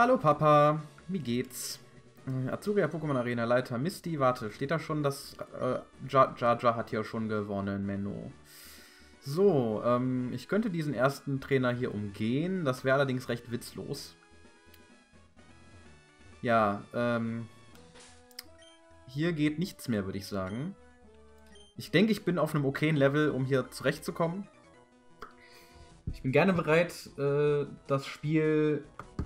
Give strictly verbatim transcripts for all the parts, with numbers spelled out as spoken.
Hallo Papa, wie geht's? Äh, Azuria Pokémon Arena Leiter Misty, warte, steht da schon, dass äh, Jar Jar hat hier schon gewonnen, Menno. So, ähm, ich könnte diesen ersten Trainer hier umgehen, das wäre allerdings recht witzlos. Ja, ähm, hier geht nichts mehr, würde ich sagen. Ich denke, ich bin auf einem okayen Level, um hier zurechtzukommen. Ich bin gerne bereit, äh, das Spiel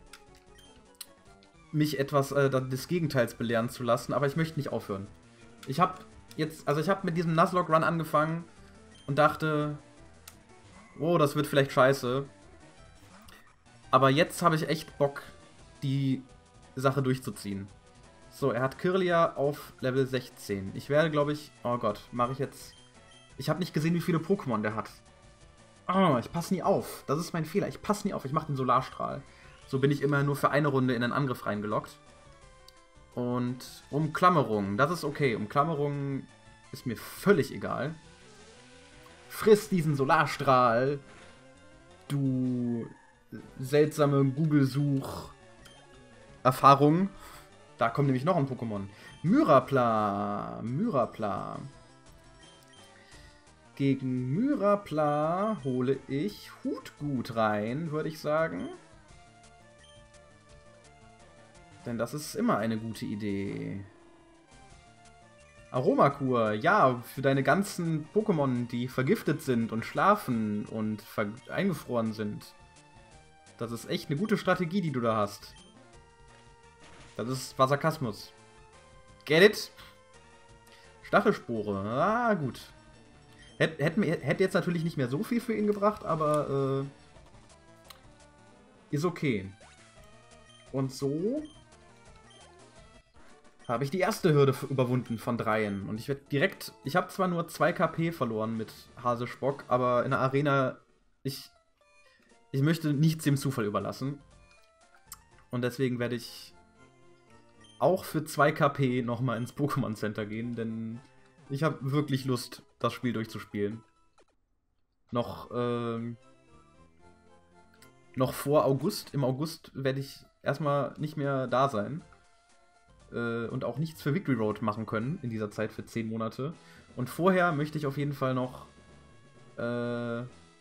mich etwas äh, des Gegenteils belehren zu lassen, aber ich möchte nicht aufhören. Ich habe jetzt, also ich habe mit diesem Nuzlocke Run angefangen und dachte, oh, das wird vielleicht scheiße. Aber jetzt habe ich echt Bock, die Sache durchzuziehen. So, er hat Kirlia auf Level sechzehn. Ich werde, glaube ich, oh Gott, mache ich jetzt... Ich habe nicht gesehen, wie viele Pokémon der hat. Oh, ich passe nie auf. Das ist mein Fehler. Ich passe nie auf. Ich mache den Solarstrahl. So bin ich immer nur für eine Runde in den Angriff reingeloggt. Und Umklammerung, das ist okay. Umklammerung ist mir völlig egal. Friss diesen Solarstrahl, du seltsame Google-Such-Erfahrung. Da kommt nämlich noch ein Pokémon. Myrapla. Myrapla. Gegen Myrapla hole ich Hutgut rein, würde ich sagen. Denn das ist immer eine gute Idee. Aromakur, ja, für deine ganzen Pokémon, die vergiftet sind und schlafen und eingefroren sind. Das ist echt eine gute Strategie, die du da hast. Das ist war Sarkasmus. Get it? Stachelspore, ah, gut. Hätte hätt, hätt jetzt natürlich nicht mehr so viel für ihn gebracht, aber äh, ist okay. Und so habe ich die erste Hürde überwunden von dreien. Und ich werde direkt... Ich habe zwar nur zwei K P verloren mit Hasespock, aber in der Arena... Ich, ich möchte nichts dem Zufall überlassen. Und deswegen werde ich auch für zwei K P nochmal ins Pokémon Center gehen, denn ich habe wirklich Lust, das Spiel durchzuspielen. Noch, ähm... noch vor August. Im August werde ich erstmal nicht mehr da sein. Und auch nichts für Victory Road machen können in dieser Zeit für zehn Monate. Und vorher möchte ich auf jeden Fall noch äh,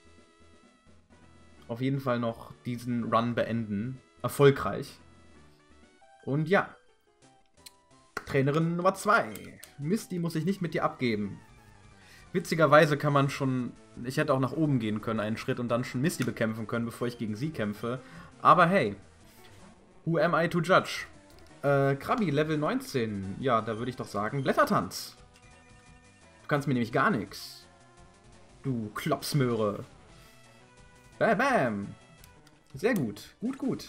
auf jeden Fall noch diesen Run beenden. Erfolgreich. Und ja. Trainerin Nummer zwei. Misty muss ich nicht mit dir abgeben. Witzigerweise kann man schon... Ich hätte auch nach oben gehen können, einen Schritt, und dann schon Misty bekämpfen können, bevor ich gegen sie kämpfe. Aber hey. Who am I to judge? Äh, Krabi, Level neunzehn. Ja, da würde ich doch sagen, Blättertanz. Du kannst mir nämlich gar nichts. Du Klopsmöhre. Bam, bam. Sehr gut. Gut, gut.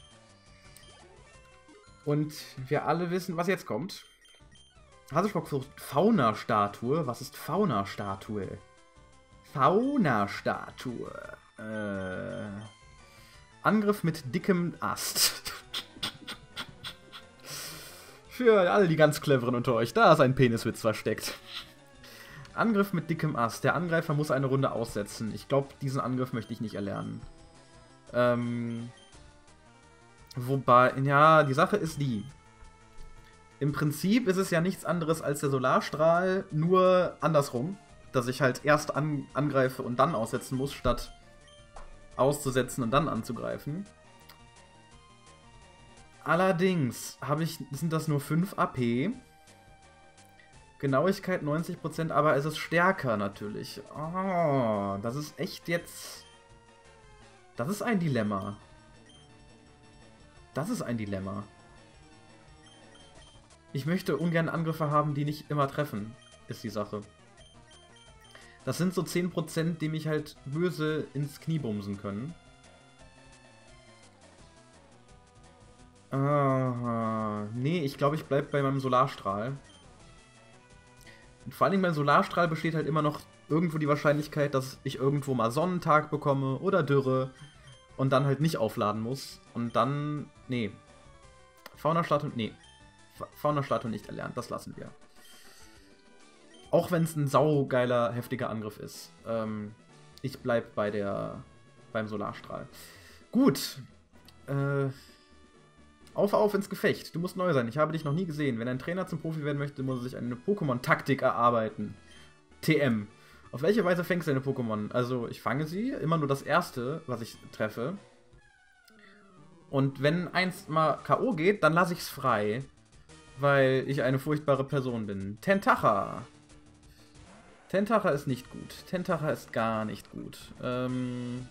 Und wir alle wissen, was jetzt kommt. Hasespock versucht Fauna-Statue. Was ist Fauna-Statue? Fauna-Statue. Äh... Angriff mit dickem Ast. Für alle die ganz cleveren unter euch, da ist ein Peniswitz versteckt. Angriff mit dickem Ast. Der Angreifer muss eine Runde aussetzen. Ich glaube, diesen Angriff möchte ich nicht erlernen. Ähm, wobei, ja, die Sache ist die. Im Prinzip ist es ja nichts anderes als der Solarstrahl, nur andersrum. Dass ich halt erst an, angreife und dann aussetzen muss, statt auszusetzen und dann anzugreifen. Allerdings habe ich, sind das nur fünf A P. Genauigkeit neunzig Prozent, aber es ist stärker natürlich. Oh, das ist echt jetzt... Das ist ein Dilemma. Das ist ein Dilemma. Ich möchte ungern Angriffe haben, die nicht immer treffen, ist die Sache. Das sind so zehn Prozent, die mich halt böse ins Knie bumsen können. Aha. Nee, ich glaube, ich bleibe bei meinem Solarstrahl. Und vor allem beim Solarstrahl besteht halt immer noch irgendwo die Wahrscheinlichkeit, dass ich irgendwo mal Sonnentag bekomme oder Dürre und dann halt nicht aufladen muss. Und dann... Nee. Fauna-Statue... Nee. Fauna-Statue nicht erlernt. Das lassen wir. Auch wenn es ein saugeiler, heftiger Angriff ist. Ähm, ich bleib bei der... beim Solarstrahl. Gut. Äh... Auf, auf ins Gefecht. Du musst neu sein. Ich habe dich noch nie gesehen. Wenn ein Trainer zum Profi werden möchte, muss er sich eine Pokémon-Taktik erarbeiten. T M. Auf welche Weise fängst du deine Pokémon? Also, ich fange sie, immer nur das erste, was ich treffe. Und wenn eins mal K O geht, dann lasse ich es frei. Weil ich eine furchtbare Person bin. Tentacha. Tentacha ist nicht gut. Tentacha ist gar nicht gut. Ähm...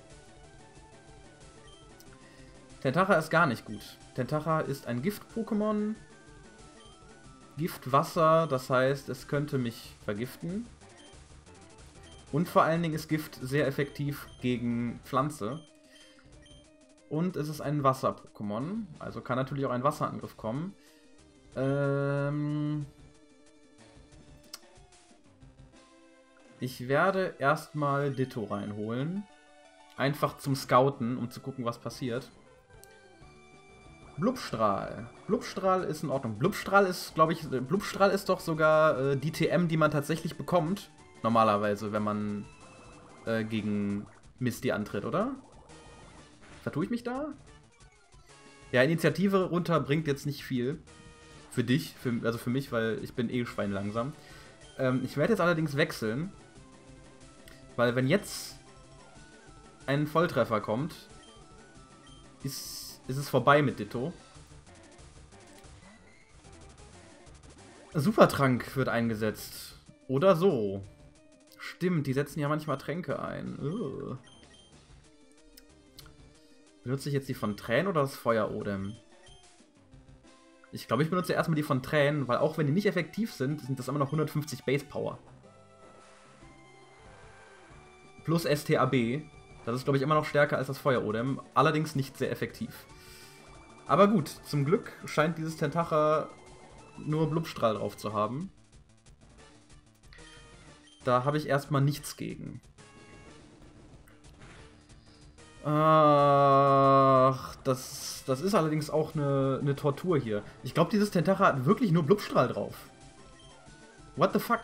Tentacha ist gar nicht gut. Tentacha ist ein Gift-Pokémon. Giftwasser, das heißt, es könnte mich vergiften. Und vor allen Dingen ist Gift sehr effektiv gegen Pflanze. Und es ist ein Wasser-Pokémon. Also kann natürlich auch ein Wasserangriff kommen. Ähm ich werde erstmal Ditto reinholen. Einfach zum Scouten, um zu gucken, was passiert. Blubstrahl. Blubstrahl ist in Ordnung. Blubstrahl ist, glaube ich, Blubstrahl ist doch sogar äh, die T M, die man tatsächlich bekommt. Normalerweise, wenn man äh, gegen Misty antritt, oder? Vertue ich mich da? Ja, Initiative runter bringt jetzt nicht viel. Für dich, für, also für mich, weil ich bin eh Schwein langsam. Ähm, ich werde jetzt allerdings wechseln. Weil wenn jetzt ein Volltreffer kommt, ist... ist es vorbei mit Ditto. Supertrank wird eingesetzt. Oder so. Stimmt, die setzen ja manchmal Tränke ein. Ugh. Benutze ich jetzt die von Tränen oder das Feuerodem? Ich glaube, ich benutze erstmal die von Tränen, weil auch wenn die nicht effektiv sind, sind das immer noch hundertfünfzig Base Power. Plus S T A B. Das ist, glaube ich, immer noch stärker als das Feuerodem. Allerdings nicht sehr effektiv. Aber gut, zum Glück scheint dieses Tentacha nur Blubstrahl drauf zu haben. Da habe ich erstmal nichts gegen. Ach, das, das ist allerdings auch eine, eine Tortur hier. Ich glaube, dieses Tentacha hat wirklich nur Blubstrahl drauf. What the fuck?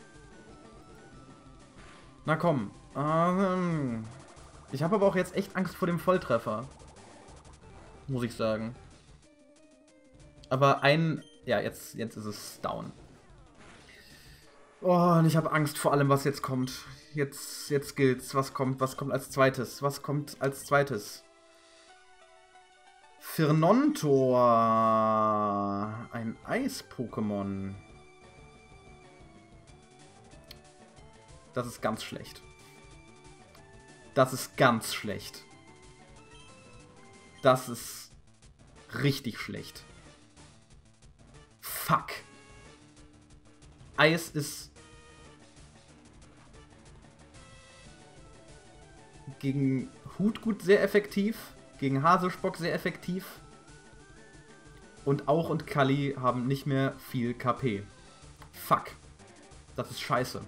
Na komm. Ähm, ich habe aber auch jetzt echt Angst vor dem Volltreffer. Muss ich sagen. Aber ein... Ja, jetzt, jetzt ist es down. Oh, und ich habe Angst vor allem, was jetzt kommt. Jetzt, jetzt gilt's. Was kommt? Was kommt als zweites? Was kommt als zweites? Firnontor. Ein Eis-Pokémon. Das ist ganz schlecht. Das ist ganz schlecht. Das ist richtig schlecht. Fuck. Eis ist gegen Hutgut sehr effektiv, gegen Haselspock sehr effektiv. Und Auch und Kali haben nicht mehr viel K P. Fuck. Das ist scheiße.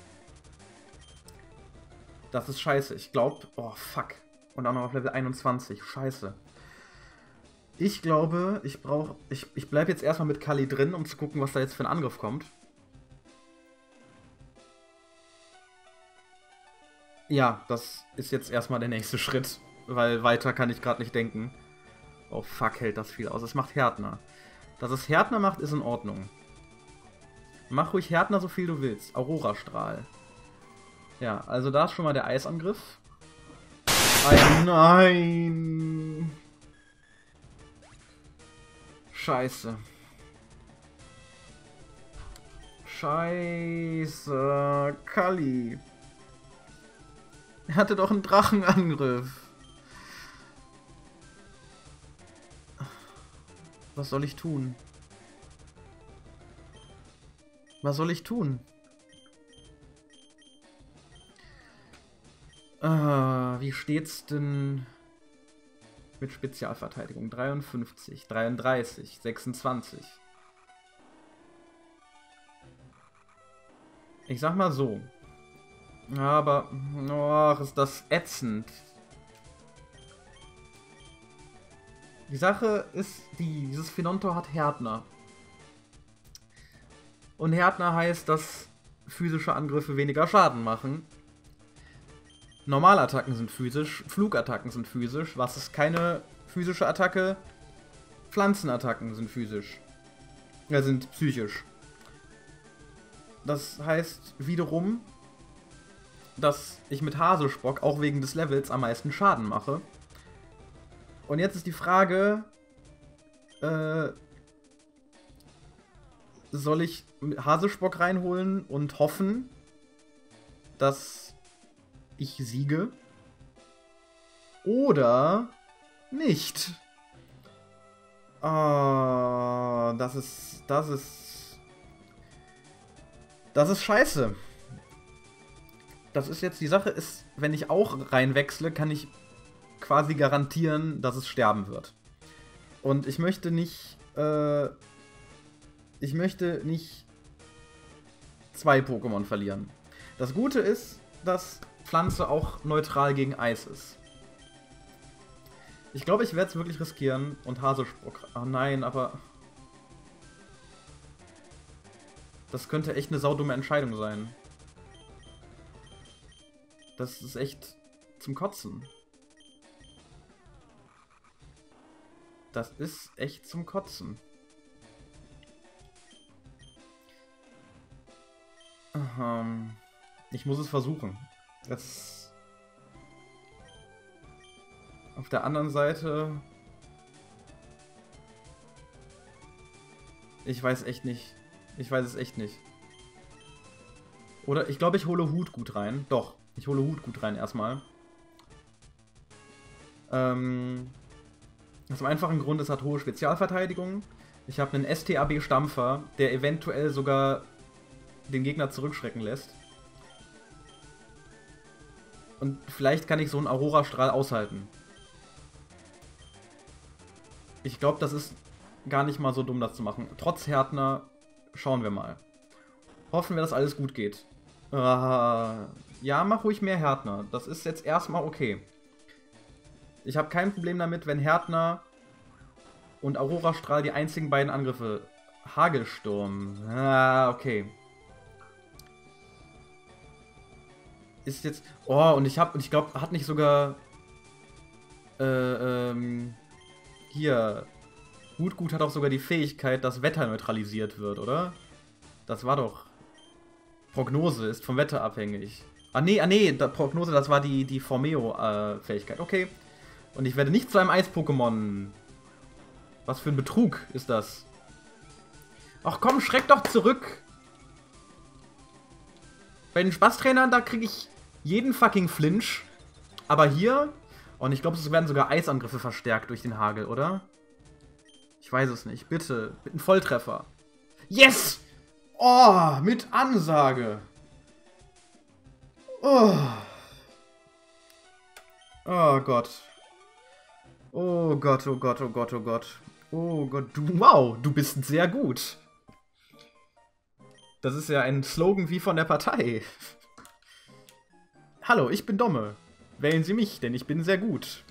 Das ist scheiße. Ich glaube... Oh, fuck. Und auch noch auf Level einundzwanzig. Scheiße. Ich glaube, ich brauche... Ich, ich bleibe jetzt erstmal mit Kali drin, um zu gucken, was da jetzt für ein Angriff kommt. Ja, das ist jetzt erstmal der nächste Schritt. Weil weiter kann ich gerade nicht denken. Oh, fuck, hält das viel aus. Es macht Härtner. Dass es Härtner macht, ist in Ordnung. Mach ruhig Härtner, so viel du willst. Aurora-Strahl. Ja, also da ist schon mal der Eisangriff. Ein Nein! Scheiße. Scheiße. Kali. Er hatte doch einen Drachenangriff. Was soll ich tun? Was soll ich tun? Ah, wie steht's denn mit Spezialverteidigung? dreiundfünfzig, dreiunddreißig, sechsundzwanzig. Ich sag mal so. Aber, oh, ist das ätzend. Die Sache ist die, dieses Finontor hat Härtner. Und Härtner heißt, dass physische Angriffe weniger Schaden machen. Normalattacken sind physisch, Flugattacken sind physisch. Was ist keine physische Attacke? Pflanzenattacken sind physisch. Ja, sind psychisch. Das heißt wiederum, dass ich mit Hasespock auch wegen des Levels am meisten Schaden mache. Und jetzt ist die Frage, äh, soll ich Hasespock reinholen und hoffen, dass ich siege? Oder nicht? Ah, das ist, das ist, das ist scheiße. Das ist jetzt, die Sache ist, wenn ich auch reinwechsle, kann ich quasi garantieren, dass es sterben wird. Und ich möchte nicht, äh, ich möchte nicht zwei Pokémon verlieren. Das Gute ist, dass Pflanze auch neutral gegen Eis ist. Ich glaube, ich werde es wirklich riskieren und Hasespock. Ah nein, aber das könnte echt eine saudumme Entscheidung sein. Das ist echt zum Kotzen. Das ist echt zum Kotzen. Ähm, ich muss es versuchen. Das auf der anderen Seite... Ich weiß echt nicht. Ich weiß es echt nicht. Oder ich glaube, ich hole Hut gut rein. Doch, ich hole Hut gut rein erstmal. Ähm... Aus dem einfachen Grund, es hat hohe Spezialverteidigung. Ich habe einen S T A B-Stampfer, der eventuell sogar den Gegner zurückschrecken lässt. Und vielleicht kann ich so einen Aurora-Strahl aushalten. Ich glaube, das ist gar nicht mal so dumm, das zu machen. Trotz Härtner, schauen wir mal. Hoffen wir, dass alles gut geht. Uh, ja, mach ruhig mehr Härtner. Das ist jetzt erstmal okay. Ich habe kein Problem damit, wenn Härtner und Aurora-Strahl die einzigen beiden Angriffe... Hagelsturm. Ah, okay. Ist jetzt... Oh, und ich habe... Und ich glaube, hat nicht sogar... Äh, ähm... Hier... Hutgut hat auch sogar die Fähigkeit, dass Wetter neutralisiert wird, oder? Das war doch... Prognose ist vom Wetter abhängig. Ah, nee, ah, nee, da, Prognose, das war die, die Formeo-Fähigkeit. Äh, okay. Und ich werde nicht zu einem Eis-Pokémon. Was für ein Betrug ist das? Ach komm, schreck doch zurück! Bei den Spaßtrainern, da kriege ich jeden fucking Flinch. Aber hier... Und ich glaube, es werden sogar Eisangriffe verstärkt durch den Hagel, oder? Ich weiß es nicht. Bitte, bitte ein Volltreffer. Yes! Oh, mit Ansage. Oh. Oh Gott. Oh Gott, oh Gott, oh Gott, oh Gott. Oh Gott, du, wow, du bist sehr gut. Das ist ja ein Slogan wie von der Partei. Hallo, ich bin Domme. Wählen Sie mich, denn ich bin sehr gut.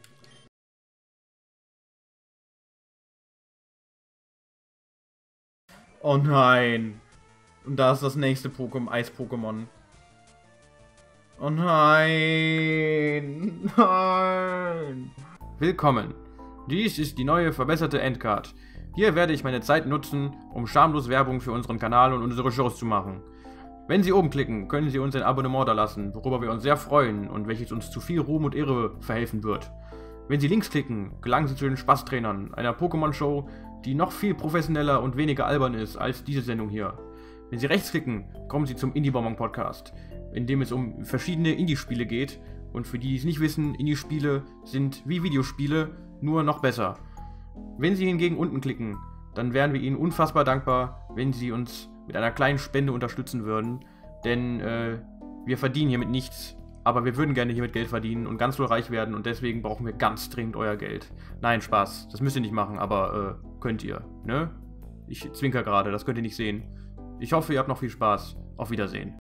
Oh nein. Und da ist das nächste Pokémon, Eis-Pokémon. Oh nein. Nein. Willkommen. Dies ist die neue, verbesserte Endcard. Hier werde ich meine Zeit nutzen, um schamlos Werbung für unseren Kanal und unsere Shows zu machen. Wenn Sie oben klicken, können Sie uns ein Abonnement dalassen, worüber wir uns sehr freuen und welches uns zu viel Ruhm und Ehre verhelfen wird. Wenn Sie links klicken, gelangen Sie zu den Spaßtrainern, einer Pokémon-Show, die noch viel professioneller und weniger albern ist als diese Sendung hier. Wenn Sie rechts klicken, kommen Sie zum Indie-Bonbon-Podcast, in dem es um verschiedene Indie-Spiele geht. Und für die, die es nicht wissen, Indie-Spiele sind wie Videospiele, nur noch besser. Wenn Sie hingegen unten klicken, dann wären wir Ihnen unfassbar dankbar, wenn Sie uns mit einer kleinen Spende unterstützen würden. Denn äh, wir verdienen hiermit nichts, aber wir würden gerne hiermit Geld verdienen und ganz doll reich werden. Und deswegen brauchen wir ganz dringend euer Geld. Nein, Spaß, das müsst ihr nicht machen, aber äh, könnt ihr, ne? Ich zwinker gerade, das könnt ihr nicht sehen. Ich hoffe, ihr habt noch viel Spaß. Auf Wiedersehen.